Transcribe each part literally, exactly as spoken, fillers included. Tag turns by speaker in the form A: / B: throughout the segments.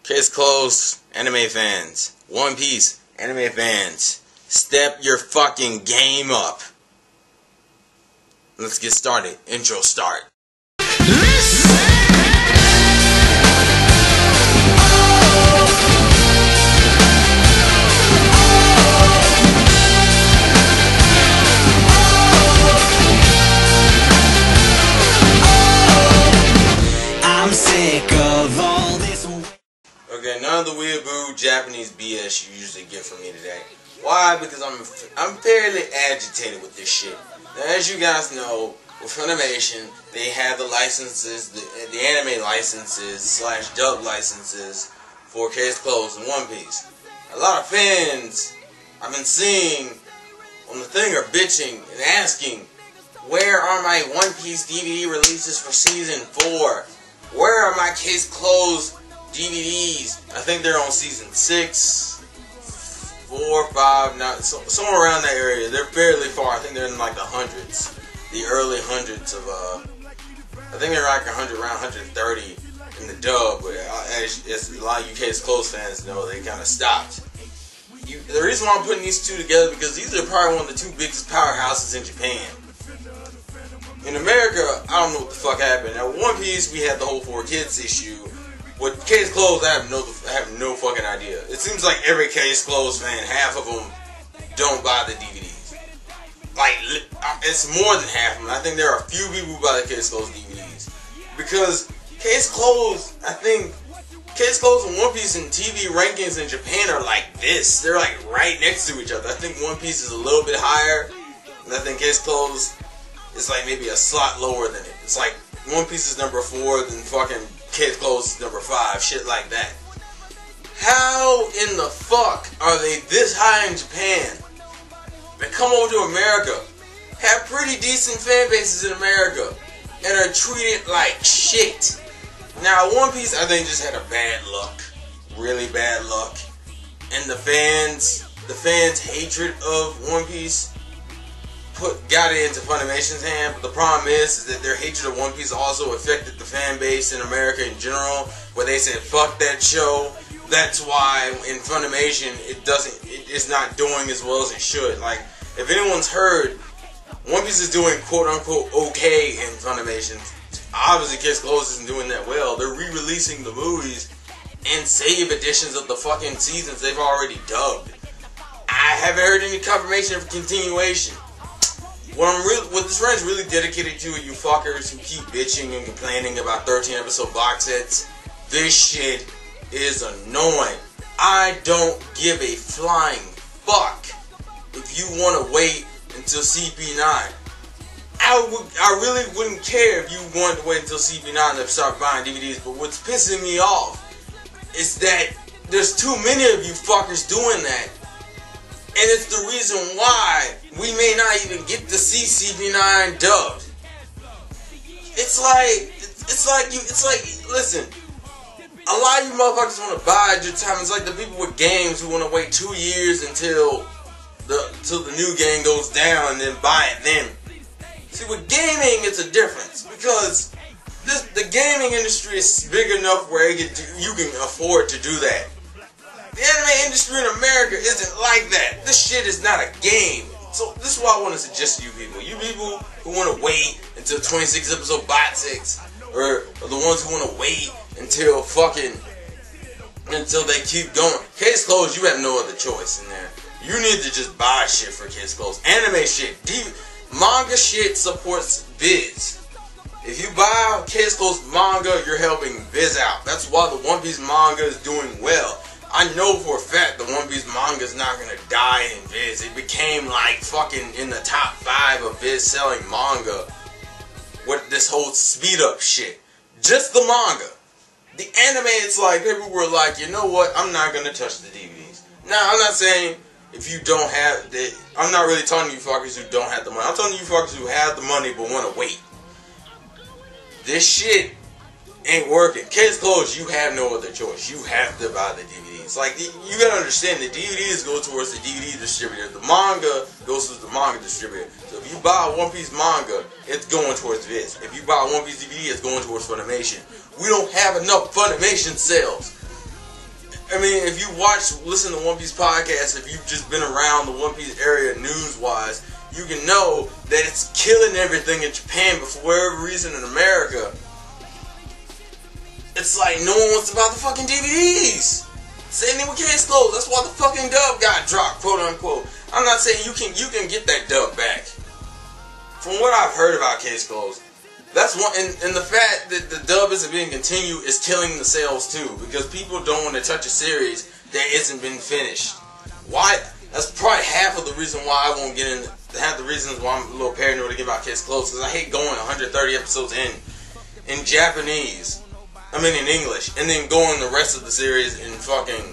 A: Case closed, anime fans. One Piece, anime fans. Step your fucking game up. Let's get started. Intro start.
B: I'm sick of all this.
A: Okay, none of the weeaboo Japanese B S you usually get from me today. Why? Because I'm I'm fairly agitated with this shit. Now, as you guys know, with Funimation, they have the licenses, the, the anime licenses slash dub licenses for Case Closed and One Piece. A lot of fans I've been seeing on the thing are bitching and asking, where are my One Piece D V D releases for season four? Where are my Case Closed D V Ds? I think they're on season six, four, five, nine, so, somewhere around that area. They're fairly far. I think they're in like the hundreds, the early hundreds of. Uh, I think they're like a hundred, around one hundred thirty in the dub. But as, as a lot of you Case Closed fans know, they kind of stopped. You, the reason why I'm putting these two together because these are probably one of the two biggest powerhouses in Japan. In America, I don't know what the fuck happened. Now, One Piece, we had the whole Four Kids issue. With Case Closed, I have no, I have no fucking idea. It seems like every Case Closed fan, half of them don't buy the D V Ds. Like, it's more than half of them. I think there are a few people who buy the Case Closed D V Ds. Because Case Closed, I think, Case Closed and One Piece and T V rankings in Japan are like this. They're like right next to each other. I think One Piece is a little bit higher. And I think Case Closed is like maybe a slot lower than it. It's like One Piece is number four, then fucking Case Closed is number five, shit like that. How in the fuck are they this high in Japan? They come over to America, have pretty decent fan bases in America, and are treated like shit. Now, One Piece, I think, just had a bad luck. Really bad luck. And the fans, the fans' hatred of One Piece Put, got it into Funimation's hand, but the problem is, is that their hatred of One Piece also affected the fan base in America in general, where they said, fuck that show. That's why in Funimation, it doesn't, it, it's not doing as well as it should. Like, if anyone's heard, One Piece is doing quote-unquote okay in Funimation. Obviously, Case Closed isn't doing that well. They're re-releasing the movies and save editions of the fucking seasons they've already dubbed. I haven't heard any confirmation of continuation. What I'm really, what this run is really dedicated to are you fuckers who keep bitching and complaining about thirteen episode box sets. This shit is annoying. I don't give a flying fuck if you want to wait until C P nine. I would, I really wouldn't care if you wanted to wait until C P nine to start buying D V Ds. But what's pissing me off is that there's too many of you fuckers doing that. And it's the reason why we may not even get to see C P nine dubbed. It's like, it's like you, it's like, listen, a lot of you motherfuckers want to buy at your time. It's like the people with games who want to wait two years until the, until the new game goes down and then buy it then. See, with gaming, it's a difference because this, the gaming industry is big enough where it can do, you can afford to do that. The anime industry in America isn't like that. This shit is not a game. So this is what I want to suggest to you people. You people who want to wait until twenty-six episode box sets, or, or the ones who want to wait until fucking, until they keep going. Case Closed, you have no other choice in there. You need to just buy shit for Case Closed. Anime shit, D manga shit supports Viz. If you buy Case Closed manga, you're helping Viz out. That's why the One Piece manga is doing well. I know for a fact the One Piece manga is not gonna die in Viz. It became like fucking in the top five of Viz selling manga with this whole speed up shit. Just the manga. The anime, it's like people were like, you know what? I'm not gonna touch the D V Ds. Now, I'm not saying if you don't have the, I'm not really talking to you fuckers who don't have the money. I'm talking to you fuckers who have the money but want to wait. This shit ain't working. Case Closed, you have no other choice. You have to buy the D V Ds. Like, you gotta understand, the D V Ds go towards the D V D distributor. The manga goes to the manga distributor. So if you buy a One Piece manga, it's going towards Viz. If you buy a One Piece D V D, it's going towards Funimation. We don't have enough Funimation sales. I mean, if you watch, listen to One Piece podcast, if you've just been around the One Piece area news-wise, you can know that it's killing everything in Japan, but for whatever reason in America, it's like no one wants to buy the fucking D V Ds. Same thing with Case Closed. That's why the fucking dub got dropped, quote unquote. I'm not saying you can you can get that dub back. From what I've heard about Case Closed, that's one, and, and the fact that the dub isn't being continued is killing the sales too, because people don't want to touch a series that isn't been finished. Why? That's probably half of the reason why I won't get in. Half the reasons why I'm a little paranoid to get about Case Closed, because I hate going one hundred thirty episodes in in Japanese. I mean in English, and then going the rest of the series in fucking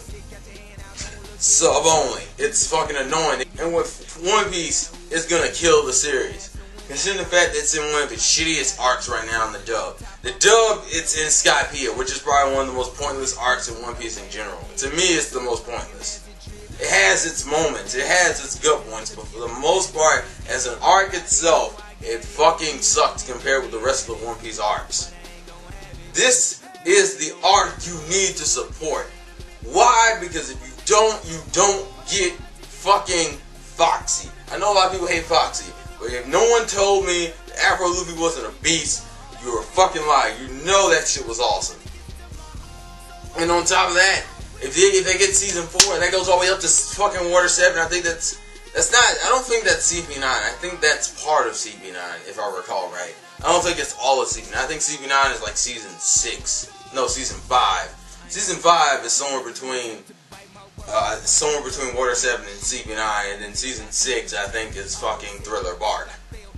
A: sub only. It's fucking annoying. And with One Piece, it's gonna kill the series. Considering the fact that it's in one of its shittiest arcs right now in the dub. The dub, it's in Skypiea, which is probably one of the most pointless arcs in One Piece in general. To me, it's the most pointless. It has its moments, it has its good points, but for the most part, as an arc itself, it fucking sucks compared with the rest of the One Piece arcs. This is the arc you need to support. Why? Because if you don't, you don't get fucking Foxy. I know a lot of people hate Foxy, but if no one told me that Afro Luffy wasn't a beast, you were a fucking liar. You know that shit was awesome. And on top of that, if they, if they get season four, and that goes all the way up to fucking Water seven, I think that's, that's not, I don't think that's C P nine. I think that's part of C P nine, if I recall right. I don't think it's all of C P nine. I think C P nine is like season six. No, season five. Season five is somewhere between, uh, somewhere between Water seven and C P nine, and then season six, I think, is fucking Thriller Bark.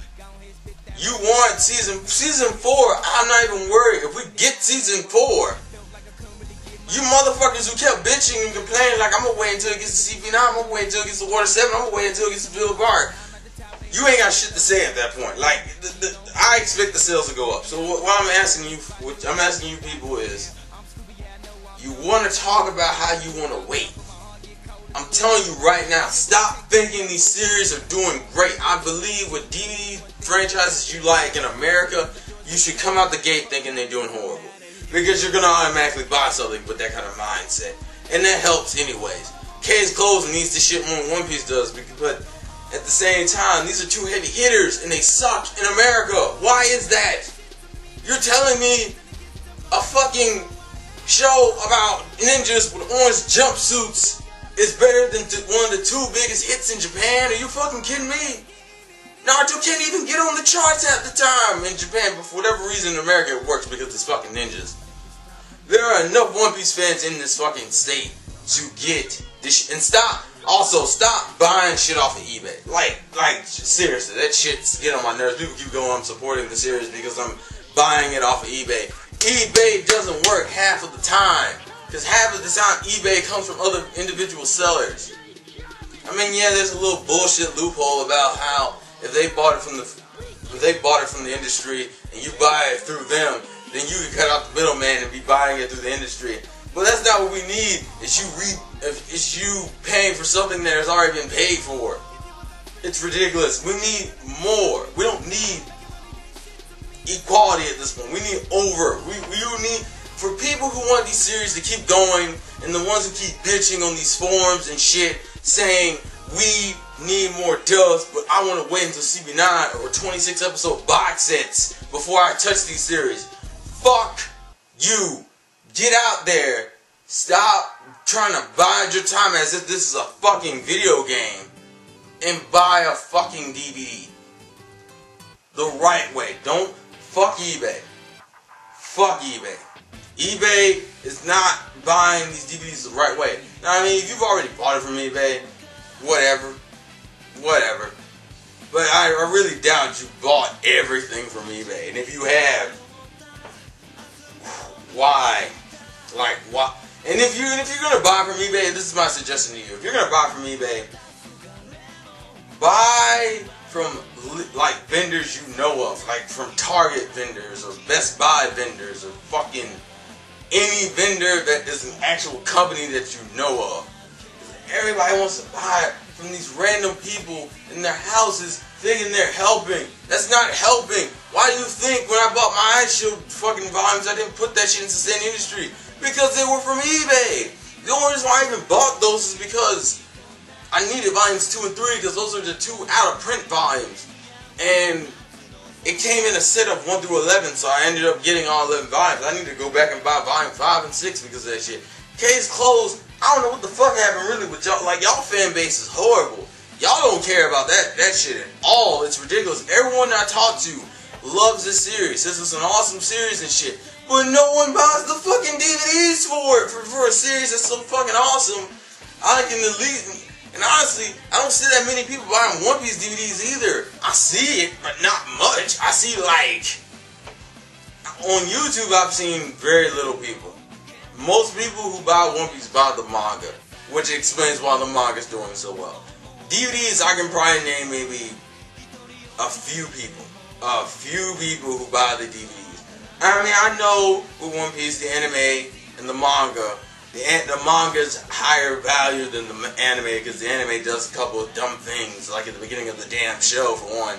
A: You want season, season four, I'm not even worried. If we get season four, you motherfuckers who kept bitching and complaining like, I'm gonna wait until it gets to C P nine, I'm gonna wait until it gets to Water seven, I'm gonna wait until it gets to Thriller Bark. You ain't got shit to say at that point. Like, the, the, I expect the sales to go up. So what, what I'm asking you, what I'm asking you people is, you want to talk about how you want to wait. I'm telling you right now, stop thinking these series are doing great. I believe with D V D franchises you like in America, you should come out the gate thinking they're doing horrible. Because you're going to automatically buy something with that kind of mindset. And that helps anyways. Case Closed needs to shit more than One Piece does, but at the same time, these are two heavy hitters and they suck in America. Why is that? You're telling me a fucking show about ninjas with orange jumpsuits is better than one of the two biggest hits in Japan? Are you fucking kidding me? Naruto can't even get on the charts at the time in Japan, but for whatever reason in America it works because it's fucking ninjas. There are enough One Piece fans in this fucking state to get this sh and stop. Also, stop buying shit off of eBay. Like, like seriously, that shit's get on my nerves. People keep going, I'm supporting the series because I'm buying it off of eBay. eBay doesn't work half of the time, because half of the time eBay comes from other individual sellers. I mean, yeah, there's a little bullshit loophole about how if they bought it from the if they bought it from the industry and you buy it through them, then you can cut out the middleman and be buying it through the industry. But that's not what we need. It's you re it's you paying for something that has already been paid for. It's ridiculous. We need more. We don't need equality at this point. We need over. We we need for people who want these series to keep going, and the ones who keep bitching on these forums and shit, saying we need more dubs, but I want to wait until C P nine or twenty-six episode box sets before I touch these series. Fuck you. Get out there. Stop trying to bide your time as if this is a fucking video game and buy a fucking D V D. The right way. Don't fuck eBay. Fuck eBay. eBay is not buying these D V Ds the right way. Now, I mean, if you've already bought it from eBay, whatever. Whatever. But I, I really doubt you bought everything from eBay. And if you have, why? Like, why? And if, you, if you're going to buy from eBay, this is my suggestion to you. If you're going to buy from eBay, buy from, like, vendors you know of. Like, from Target vendors or Best Buy vendors or fucking any vendor that is an actual company that you know of. Everybody wants to buy it from these random people in their houses thinking they're helping. That's not helping. Why do you think when I bought my Ice Shield fucking volumes I didn't put that shit into the same industry? Because they were from eBay. The only reason why I even bought those is because I needed volumes two and three because those are the two out of print volumes. And it came in a set of one through eleven, so I ended up getting all eleven volumes. I need to go back and buy volume five and six because of that shit. Case closed. I don't know what the fuck happened really with y'all. Like, y'all fan base is horrible. Y'all don't care about that, that shit at all. It's ridiculous. Everyone I talk to loves this series. This is an awesome series and shit. But no one buys the fucking D V Ds for it, for, for a series that's so fucking awesome. I can at least, and honestly, I don't see that many people buying One Piece D V Ds either. I see it, but not much. I see, like, on YouTube I've seen very little people. Most people who buy One Piece buy the manga, which explains why the manga's doing so well. D V Ds, I can probably name maybe a few people. A few people who buy the D V Ds. I mean, I know with One Piece, the anime and the manga, the, the manga's higher value than the anime because the anime does a couple of dumb things, like at the beginning of the damn show, for one.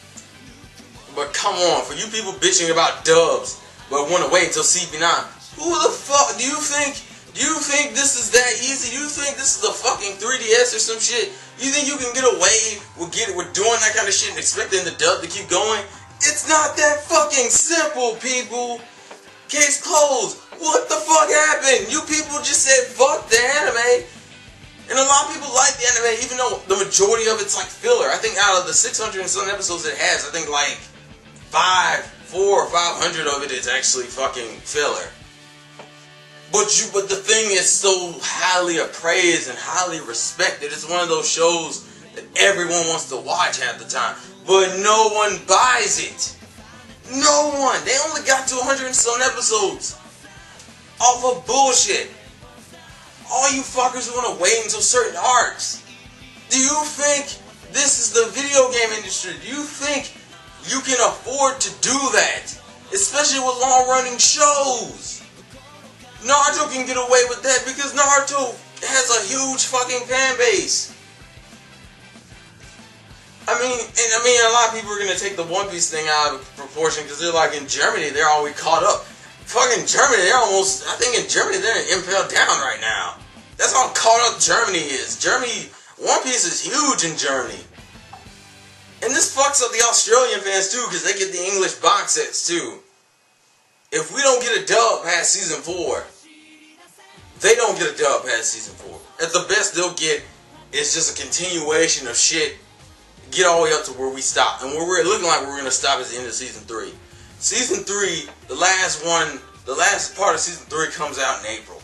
A: But come on, for you people bitching about dubs, but want to wait until C P nine, who the fuck do you think? Do you think this is that easy? Do you think this is a fucking three D S or some shit? You think you can get away with get with doing that kind of shit and expecting the dub to keep going? It's not that fucking simple, people. Case closed. What the fuck happened? You people just said fuck the anime. And a lot of people like the anime, even though the majority of it's like filler. I think out of the six hundred and some episodes it has, I think like five, four or five hundred of it is actually fucking filler. But you, but the thing is so highly appraised and highly respected. It's one of those shows that everyone wants to watch half the time. But no one buys it. No one. They only got to one hundred and some episodes. Off of bullshit. All you fuckers want to wait until certain arcs. Do you think this is the video game industry? Do you think you can afford to do that? Especially with long-running shows. Naruto can get away with that because Naruto has a huge fucking fan base. I mean, and I mean, a lot of people are gonna take the One Piece thing out of proportion because they're like in Germany, they're always caught up. Fucking Germany, they're almost. I think in Germany they're in Impel Down right now. That's how caught up Germany is. Germany, One Piece is huge in Germany, and this fucks up the Australian fans too because they get the English box sets too. If we don't get a dub past season four, they don't get a dub past season four. At the best they'll get is just a continuation of shit. Get all the way up to where we stop. And where we're looking like we're going to stop is the end of season three. Season three, the last one, the last part of season three comes out in April.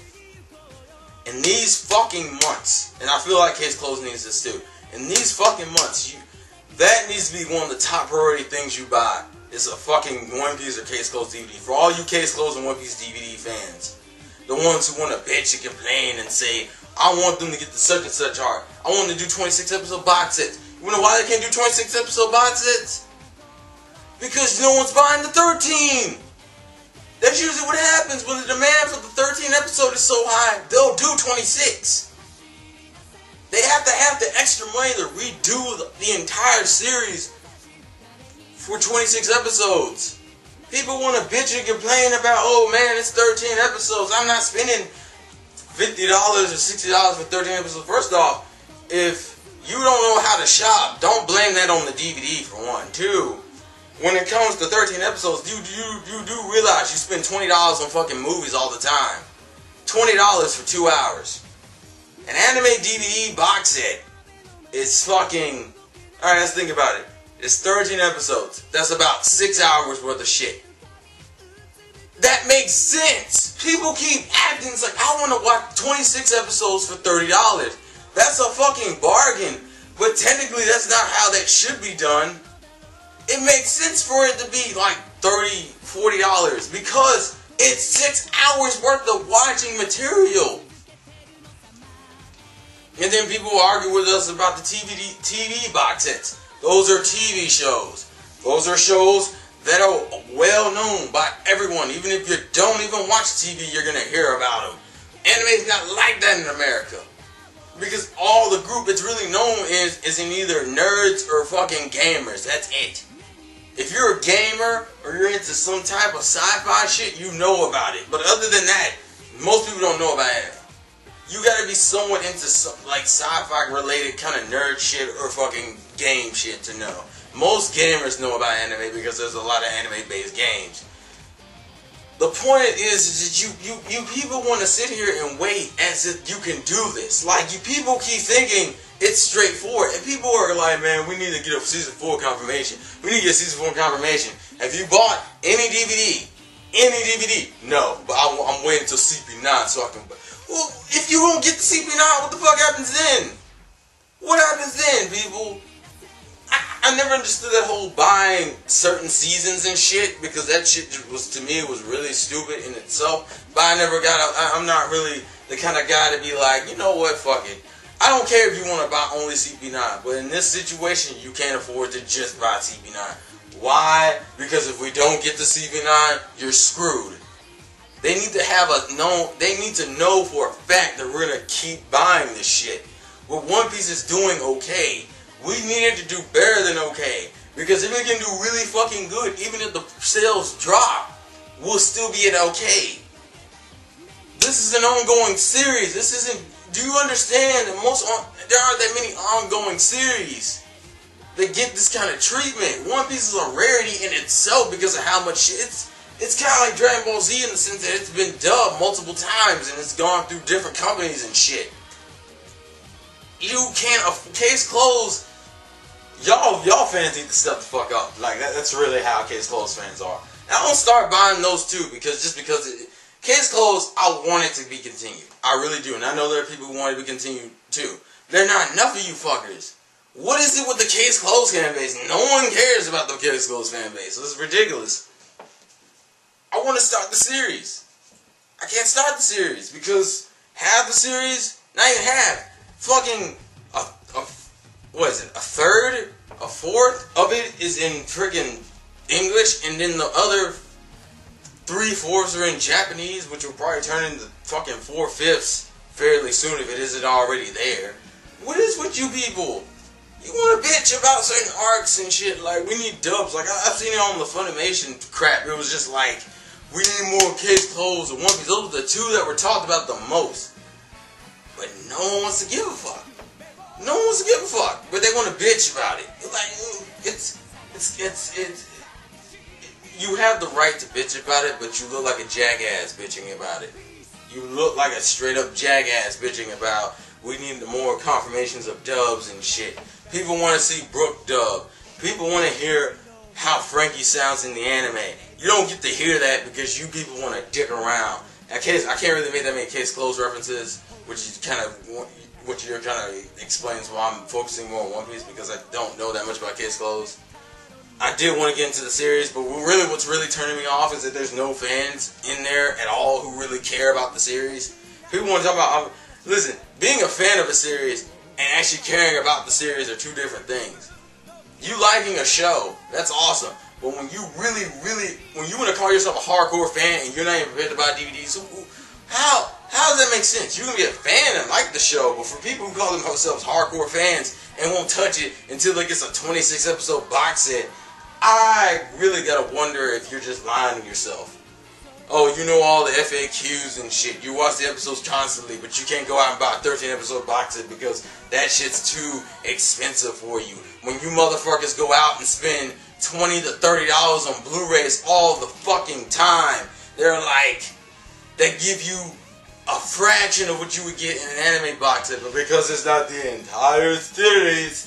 A: In these fucking months, and I feel like Case Closed needs this too. In these fucking months, you that needs to be one of the top priority things you buy. Is a fucking One Piece or Case Closed D V D. For all you Case Closed and One Piece D V D fans. The ones who want to bitch and complain and say, I want them to get the such and such art. I want them to do twenty-six episode box sets. You know why they can't do twenty-six episode box sets? Because no one's buying the thirteen. That's usually what happens when the demand for the thirteen episode is so high. They'll do twenty-six. They have to have the extra money to redo the, the entire series for twenty-six episodes. People want to bitch and complain about, oh man, it's thirteen episodes. I'm not spending fifty dollars or sixty dollars for thirteen episodes. First off, if you don't know how to shop, don't blame that on the D V D for one. Two, when it comes to thirteen episodes, you, you, you do realize you spend twenty dollars on fucking movies all the time. twenty dollars for two hours. An anime D V D box set is fucking... Alright, let's think about it. It's thirteen episodes. That's about six hours worth of shit. That makes sense. People keep acting it's like, I want to watch twenty-six episodes for thirty dollars. That's a fucking bargain. But technically, that's not how that should be done. It makes sense for it to be like thirty dollars, forty dollars. Because it's six hours worth of watching material. And then people argue with us about the T V, T V box sets. Those are T V shows. Those are shows that are well known by everyone. Even if you don't even watch T V, you're going to hear about them. Anime is not like that in America. Because all the group it's really known is, is in either nerds or fucking gamers. That's it. If you're a gamer or you're into some type of sci-fi shit, you know about it. But other than that, most people don't know about anime. you gotta be somewhat into some, like sci-fi related kind of nerd shit or fucking game shit to know. Most gamers know about anime because there's a lot of anime-based games. The point is, is that you, you, you people want to sit here and wait as if you can do this. Like, you people keep thinking it's straightforward. And people are like, man, we need to get a season four confirmation. We need to get season four confirmation. Have you bought any D V D? Any D V D? No, but I'm, I'm waiting until C P nine so I can... Well, if you don't get the C P nine, what the fuck happens then? What happens then, people? I never understood that whole buying certain seasons and shit, because that shit was, to me, was really stupid in itself. But I never got, a, I'm not really the kind of guy to be like, you know what, fuck it. I don't care if you want to buy only C P nine, but in this situation, you can't afford to just buy C P nine. Why? Because if we don't get the C P nine, you're screwed. They need to have a known, they need to know for a fact that we're going to keep buying this shit. Well, One Piece is doing okay. We needed to do better than okay. Because if we can do really fucking good, even if the sales drop, we'll still be at okay. This is an ongoing series. This isn't... Do you understand that most... On, there aren't that many ongoing series that get this kind of treatment. One Piece is a rarity in itself because of how much shit... It's, it's kind of like Dragon Ball Z in the sense that it's been dubbed multiple times and it's gone through different companies and shit. You can't... Case closed... Y'all, y'all fans need to step the fuck up. Like, that, that's really how Case Closed fans are. And I don't start buying those too, because just because it, Case Closed, I want it to be continued. I really do. And I know there are people who want it to be continued too. There are not enough of you fuckers. What is it with the Case Closed fan base? No one cares about the Case Closed fan base. This is ridiculous. I want to start the series. I can't start the series because half the series, not even half, fucking a, a what is it, a third, a fourth of it is in friggin' English, and then the other three-fourths are in Japanese, which will probably turn into fucking four-fifths fairly soon if it isn't already there. What is with you people? You want to bitch about certain arcs and shit, like, we need dubs. Like, I, I've seen it on the Funimation crap. It was just like, we need more Case Closed and One Piece. Those were the two that were talked about the most. But no one wants to give a fuck. No one wants to give a fuck, but they want to bitch about it. It's like, it's, it's, it's, it's, you have the right to bitch about it, but you look like a jackass bitching about it. You look like a straight up jackass bitching about, we need more confirmations of dubs and shit. People want to see Brook dub. People want to hear how Frankie sounds in the anime. You don't get to hear that because you people want to dick around. I can't, I can't really make that many Case Closed references, which is kind of... which you're kind of explains why I'm focusing more on One Piece, because I don't know that much about Case Closed. I did want to get into the series, but really what's really turning me off is that there's no fans in there at all who really care about the series. People want to talk about... Um, listen, being a fan of a series and actually caring about the series are two different things. You liking a show, that's awesome. But when you really, really... When you want to call yourself a hardcore fan and you're not even prepared to buy D V Ds, how... How does that make sense? You can be a fan and like the show, but for people who call themselves hardcore fans and won't touch it until it gets a twenty-six episode box set, I really gotta wonder if you're just lying to yourself. Oh, you know all the F A Qs and shit. You watch the episodes constantly, but you can't go out and buy a thirteen episode box set because that shit's too expensive for you. When you motherfuckers go out and spend twenty to thirty dollars on Blu-rays all the fucking time, they're like, they give you a fraction of what you would get in an anime box set, but because it's not the entire series,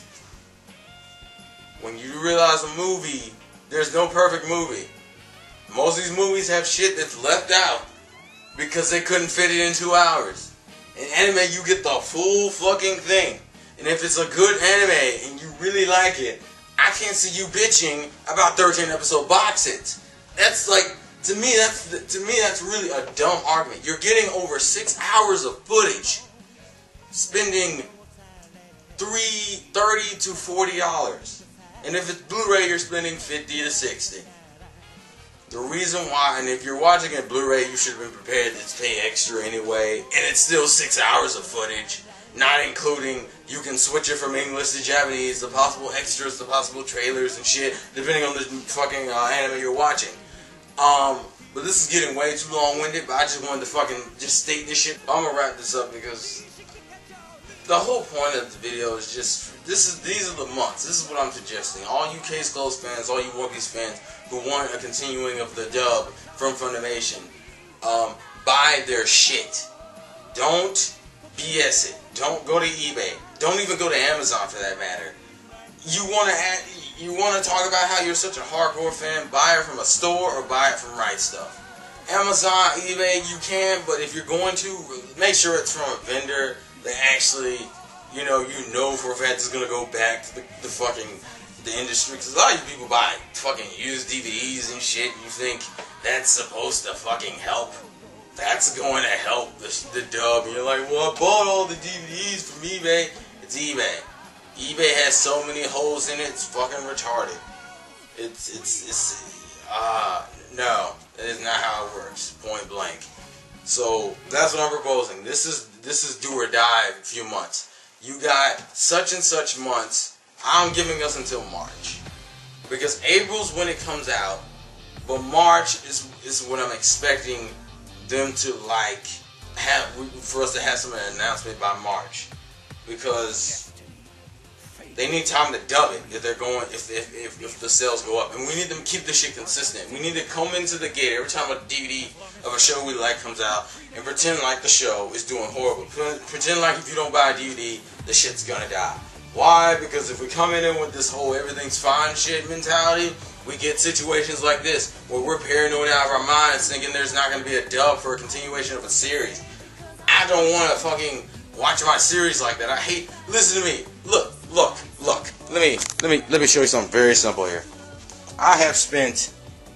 A: when you realize a movie, there's no perfect movie. Most of these movies have shit that's left out because they couldn't fit it in two hours. In anime, you get the full fucking thing. And if it's a good anime and you really like it, I can't see you bitching about thirteen episode box sets. That's like... To me, that's to me that's really a dumb argument. You're getting over six hours of footage, spending three thirty to forty dollars, and if it's Blu-ray, you're spending fifty to sixty. The reason why, and if you're watching it Blu-ray, you should have been prepared to pay extra anyway, and it's still six hours of footage, not including you can switch it from English to Japanese, the possible extras, the possible trailers and shit, depending on the fucking uh, anime you're watching. Um, But this is getting way too long-winded, but I just wanted to fucking just state this shit. I'm gonna wrap this up because the whole point of the video is just, this is these are the months. This is what I'm suggesting. All you Case Closed fans, all you One Piece fans who want a continuing of the dub from Funimation, um, buy their shit. Don't B S it. Don't go to eBay. Don't even go to Amazon for that matter. You want to add, you want to talk about how you're such a hardcore fan? Buy it from a store or buy it from Right Stuff. Amazon, eBay, you can, but if you're going to, make sure it's from a vendor that actually, you know, you know for a fact it's gonna go back to the, the fucking the industry. Because a lot of you people buy fucking used D V Ds and shit. You think that's supposed to fucking help? That's going to help the, the dub. And you're like, well, I bought all the D V Ds from eBay. It's eBay. eBay has so many holes in it, it's fucking retarded. It's, it's, it's, uh, no, that is not how it works, point blank. So, that's what I'm proposing. This is, this is do or die a few months. You got such and such months. I'm giving us until March. Because April's when it comes out, but March is, is when I'm expecting them to, like, have, for us to have some announcement by March. Because they need time to dub it if they're going, if, if, if, if the sales go up. And we need them to keep this shit consistent. We need to come into the gate every time a D V D of a show we like comes out and pretend like the show is doing horrible. Pretend like if you don't buy a D V D, the shit's gonna die. Why? Because if we come in with this whole everything's fine shit mentality, we get situations like this where we're paranoid out of our minds thinking there's not gonna be a dub for a continuation of a series. I don't want to fucking watch my series like that. I hate, listen to me. Look, look, look. Let me, let me, let me show you something very simple here. I have spent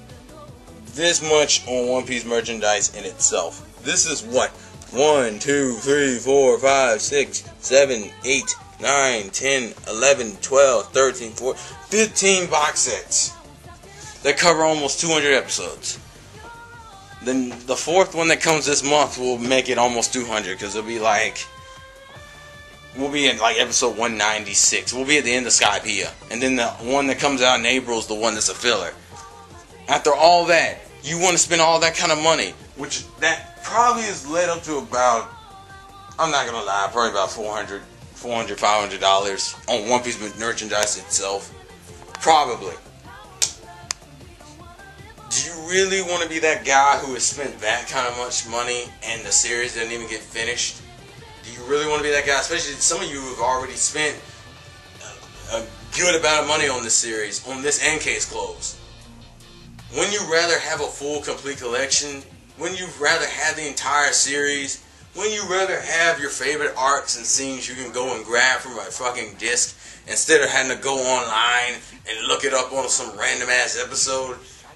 A: this much on One Piece merchandise in itself. This is what? one, two, three, four, five, six, seven, eight, nine, ten, eleven, twelve, thirteen, fourteen, fifteen box sets that cover almost two hundred episodes. Then the fourth one that comes this month will make it almost two hundred because it'll be like, we'll be in like episode one ninety-six. We'll be at the end of Skypiea. And then the one that comes out in April is the one that's a filler. After all that, you want to spend all that kind of money, which that probably has led up to about, I'm not going to lie, probably about four hundred, five hundred dollars on One Piece merchandise itself. Probably. Do you really want to be that guy who has spent that kind of much money and the series didn't even get finished? Do you really want to be that guy? Especially some of you who have already spent a good amount of money on this series, on this and Case Closed. Wouldn't you rather have a full, complete collection? Wouldn't you rather have the entire series? Wouldn't you rather have your favorite arcs and scenes you can go and grab from a fucking disc instead of having to go online and look it up on some random ass episode?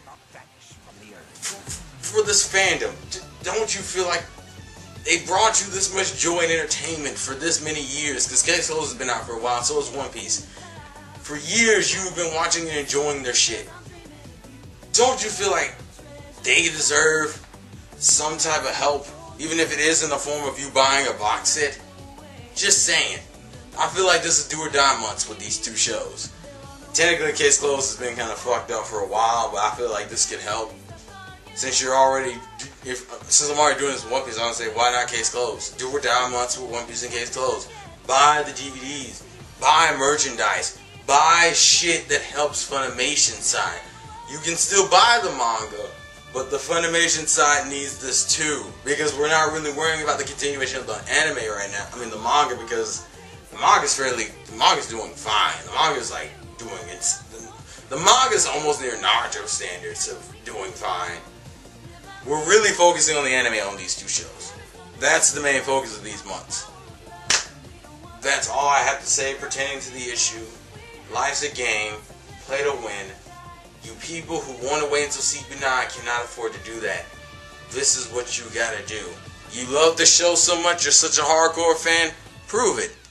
A: For this fandom, don't you feel like they brought you this much joy and entertainment for this many years? Because Case Closed has been out for a while, so has One Piece. For years, you've been watching and enjoying their shit. Don't you feel like they deserve some type of help, even if it is in the form of you buying a box set? Just saying. I feel like this is do or die months with these two shows. Technically, Case Closed has been kind of fucked up for a while, but I feel like this could help. Since you're already, if, since I'm already doing this with One Piece, I'm gonna say, why not Case Closed? Do or die months with One Piece and Case Closed. Buy the D V Ds. Buy merchandise. Buy shit that helps Funimation side. You can still buy the manga, but the Funimation side needs this too, because we're not really worrying about the continuation of the anime right now. I mean the manga, because the manga's fairly, the manga's doing fine. The manga's like doing its, the, the manga's almost near Naruto standards of doing fine. We're really focusing on the anime on these two shows. That's the main focus of these months. That's all I have to say pertaining to the issue. Life's a game. Play to win. You people who want to wait until C P nine cannot afford to do that. This is what you gotta do. You love the show so much, you're such a hardcore fan, prove it.